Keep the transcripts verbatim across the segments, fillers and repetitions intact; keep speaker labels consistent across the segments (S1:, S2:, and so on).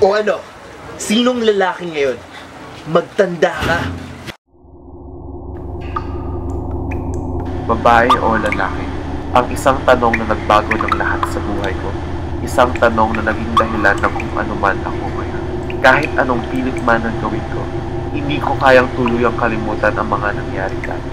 S1: O ano? Sinong lalaki ngayon? Magtanda ka.
S2: Babae o lalaki? Ang isang tanong na nagbago ng lahat sa buhay ko. Isang tanong na naging dahilan ng kung ano man ako ngayon. Kahit anong pilit man ang gawin ko, hindi ko kayang tuluyang kalimutan ang mga nangyari dati.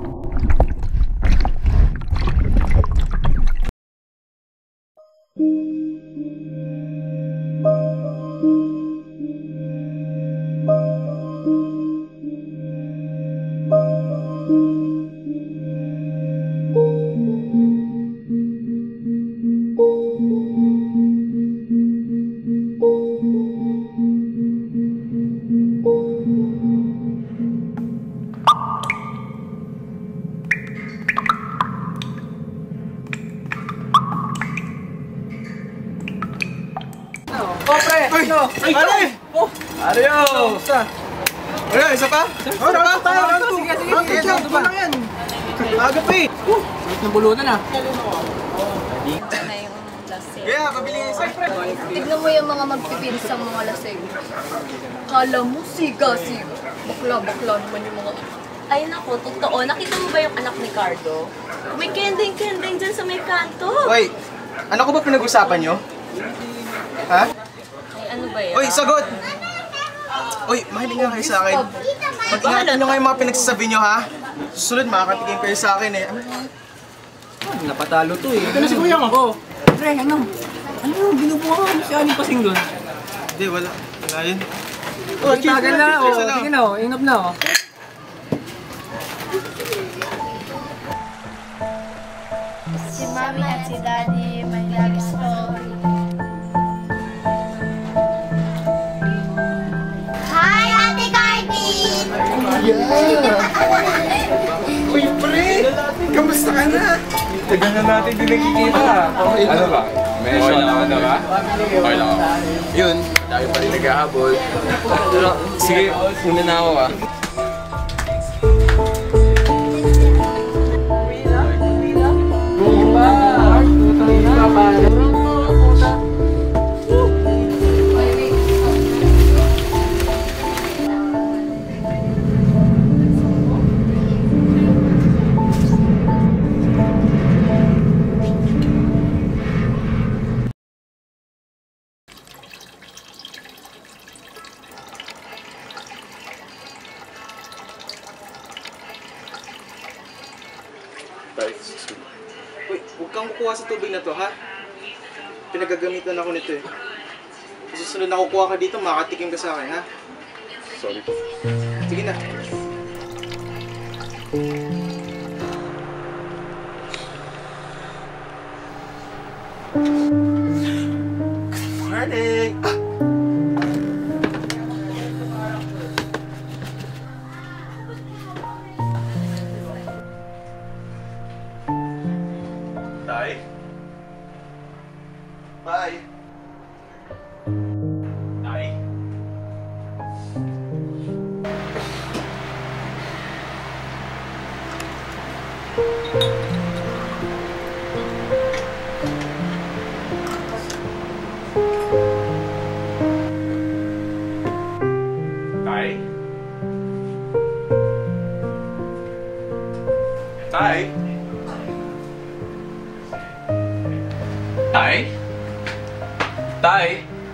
S3: Oh, pre! Ay! Ay! Pare! Oh! Ano yun? Isa! Wala, isa pa? Isa pa? Tayo! Sige, sige! Sige, sige! Ito lang yan! Aga pa eh! Sarap ng bulunan ah!
S4: Ito na yung lasing.
S3: Kaya, pabili nga isa!
S4: Tignan mo yung mga magpipilis ang mga lasing. Kala mo, siga-siga. Bakla-bakla naman yung mga...
S5: Ay nako, totoo. Nakita mo ba yung anak ni Cardo? May kending-kending dyan sa may kanto.
S3: Oy! Ano ko ba pinag-usapan nyo? Ha?
S5: Ay, ano ba yan?
S3: Oy, sagot! Oy, mahiling nga kayo sa akin. Mag-ingatan nyo nga yung mga pinagsasabi nyo, ha? Susunod, makakatikim kayo sa akin, eh. Ano? Napatalo to, eh. Ito na si Kuya mo. Pre, ano? Ano yung binubuha ka si Aling Pasing doon? Hindi, wala. Wala yun. Oh, tagal na, oh. Sige na, oh. Inop na, oh.
S6: Si Mami at si Daddy may love story. Hi, Ate Cardi!
S3: Yeah! Uy, pre! Kamusta ka na? Tagal na natin din nagkikita. Ano ba? May show na ano ba? Okay lang ako. Yun, tayo pa rin naghahabol. Pero, sige, una na ako ah. Uy, huwag kang kukuha sa tubig na to, ha? Pinagagamitan ako nito eh. Susunod na kukuha ka dito, makatikim ka sa akin, ha?
S2: Sorry po.
S3: Sige na. Good morning! Ah! Tay? Bye! Tay? Tay? Tay? Tay? Tay?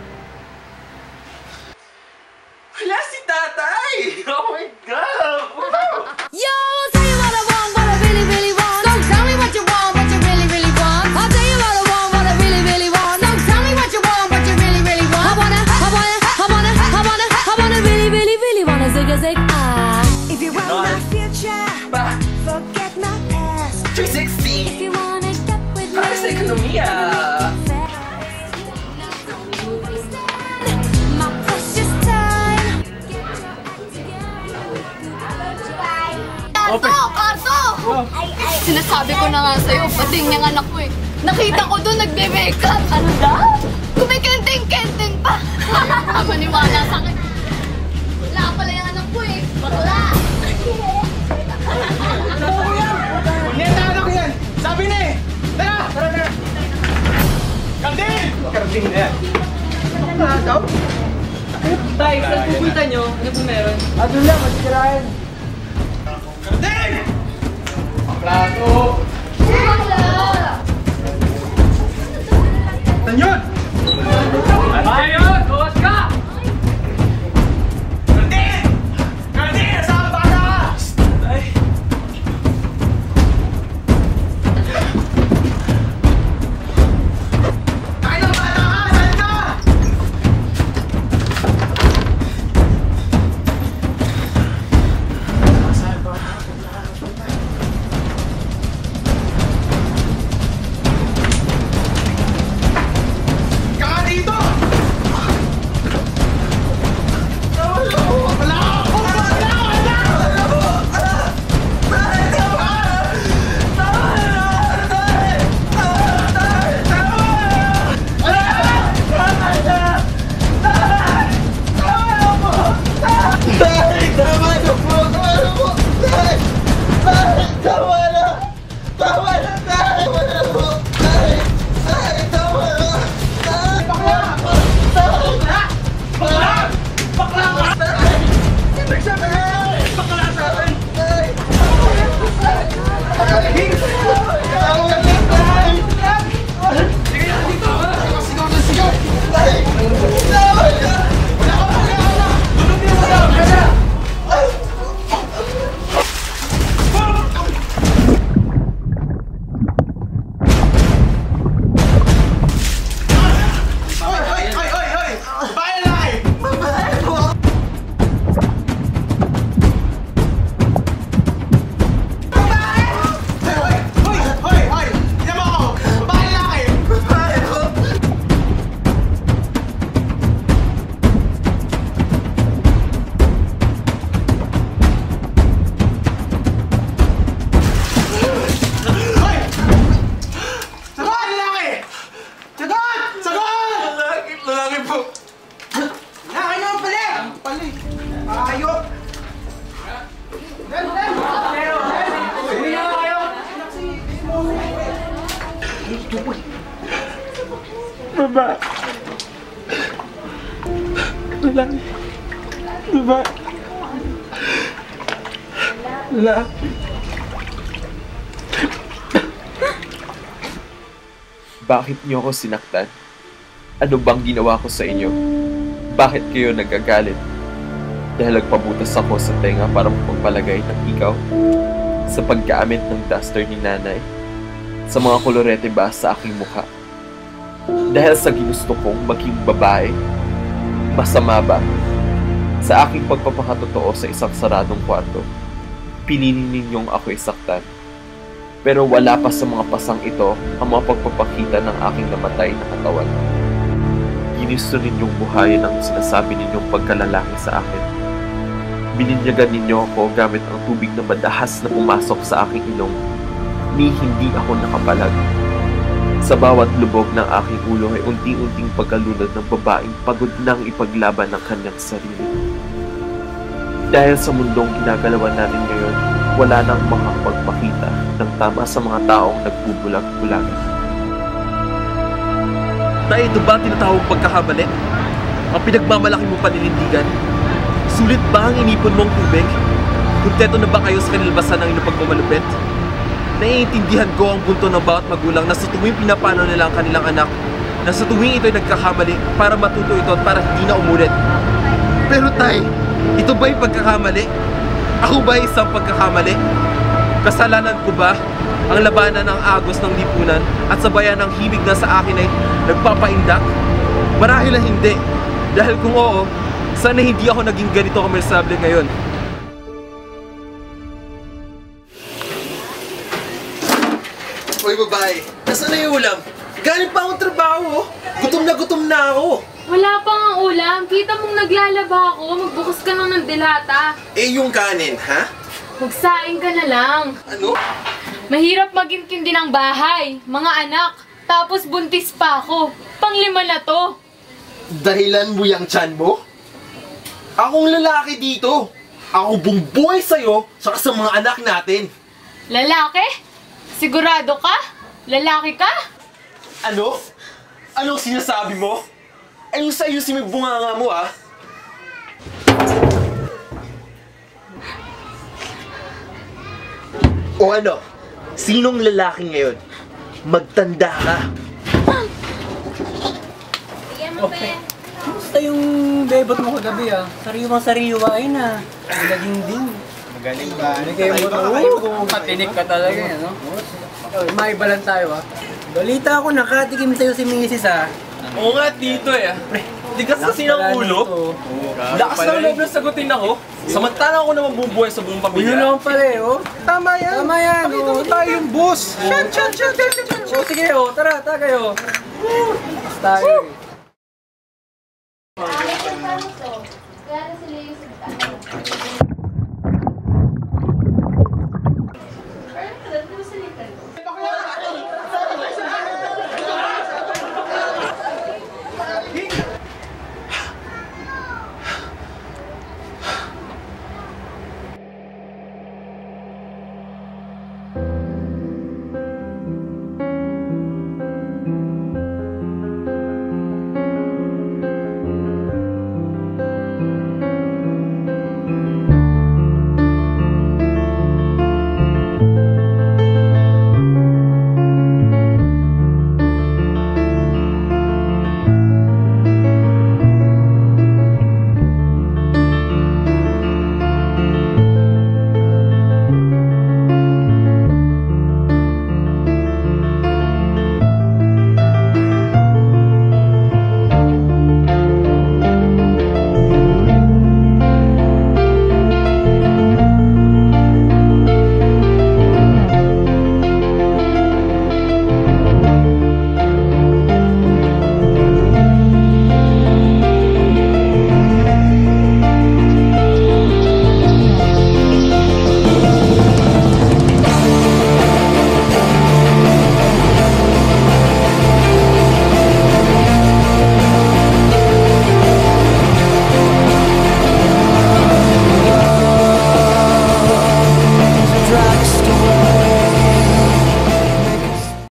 S3: Wala si tatay! Oh my God!
S6: Yo, tell you what I want, what I really, really want. So tell me what you want, what you really, really want. I'll tell you what I want, what I really, really want. So tell me what you want, what you really, really want. I wanna, I wanna, I wanna, I wanna, I wanna really, really, really wanna zig a zig ah. If you want my future, forget my past.
S3: three sixty!
S6: If you wanna get with me,
S3: Para sa ekonomiya!
S6: my precious time. Karto! Karto! Sinasabi ko na nga sa'yo, pati niyang anak ko eh. Nakita ko doon nagbe-makeup. Ano daw? Kumikenteng-kenteng pa. Maniwala sa akin. Wala pala yung anak ko eh. Bakla!
S3: Yan na anak ko yan! Sabi na eh! Tara! Tara, tara! Kardin! Kardin na yan. Ano ba daw?
S7: Tay, saan pupunta nyo? Ano po meron?
S3: Ah, doon lang, masigarayan. Karding! Plato! Saan yun?
S7: Ayun! Bukas ka!
S3: Karding! Karding! Nasaan ba ka? Ay! Ay, ng bata ka! Saan ka? Ika dito!
S2: Baba. Lalaki. Baba. Lalaki. Bakit niyo ako sinaktan? Ano bang ginawa ko sa inyo? Bakit kayo nagagalit? Dahil nagpabutas ako sa tenga para magpalagay ng ikaw? Sa paggamit ng duster ni nanay? Sa mga kolorete ba sa aking mukha? Dahil sa ginusto kong maging babae? Masama ba? Sa aking pagpapakatotoo sa isang saradong kwarto, pinili ninyong ako'y saktan. Pero wala pa sa mga pasang ito ang mga pagpapakita ng aking namatay na katawan. Ginusto ninyong buhayin ang sinasabi ninyong pagkalalaki sa akin. Bininyagan ninyo ako gamit ang tubig na madahas na pumasok sa aking ilong, ni hindi ako nakapalag. Sa bawat lubog ng aking ulo ay unti-unting pagkalunod ng babaeng pagod nang ipaglaban ng kanyang sarili. Dahil sa mundong ginagalawan natin ngayon, wala nang makapagpakita ng tama sa mga taong nagbubulag-bulagan.
S1: Tay, ito ba tinatawag pagkakamali? Ang pinagmamalaki mo paninindigan? Sulit ba ang inipon mong tubig? Kunteto na ba kayo sa kanilbasan ng inyong pagmamalupit? Naiintindihan ko ang punto ng bawat magulang na sa tuwing pinapano nila ang kanilang anak, na sa tuwing ito'y nagkakamali para matuto ito at para hindi na umulit. Pero tay, ito ba'y pagkakamali? Ako ba'y isang pagkakamali? Kasalanan ko ba ang labanan ng agos ng lipunan at sabayan ng himig na sa akin ay nagpapaindak? Marahil na hindi. Dahil kung oo, sana hindi ako naging ganito komersable ngayon. Hoy babae, nasaan na yung ulam? Galing pa akong trabaho, gutom na gutom na ako.
S8: Wala pa nga ulam. Kita mong naglalaba ako. Magbukas ka lang ng dilata.
S1: Eh yung kanin, ha?
S8: Magsaing ka na lang.
S1: Ano?
S8: Mahirap magintindi ng bahay, mga anak. Tapos buntis pa ako. Panglima na to.
S1: Dahilan mo yung tiyan mo? Akong lalaki dito. Ako bumbuhay sa'yo saka sa mga anak natin.
S8: Lalaki? Sigurado ka? Lalaki ka?
S1: Ano? Anong sinasabi mo? Ayun sa iyo si may bunganga mo, ah. O ano? Sinong lalaki ngayon? Magtanda ka.
S7: Okay. Kumusta yung bebot mo kagabi ah? Sariwang-sariwain ah. Magaling din.
S3: Magaling ba?
S7: Hindi kayo mo patinik ka talaga eh, no? Maiba lang tayo ah. Balita ako nakatikim sa'yo si Missus ah.
S1: Oo nga, dito eh. Tigas kasi ng ulo. Lakas ng loob na sagutin ako. Samantalang ako naman bubuhay sa buong
S7: Yun
S1: pamilya.
S7: naman pala eh, oh.
S3: Tama yan.
S7: Tama yan,
S3: Pakita
S7: oh.
S3: mo tayo yung boss. Shut, shut, shut, shut, shut, shut.
S7: Oh, sige, oh. Tara, tara kayo. Basta tayo eh.
S8: Kaya sila yung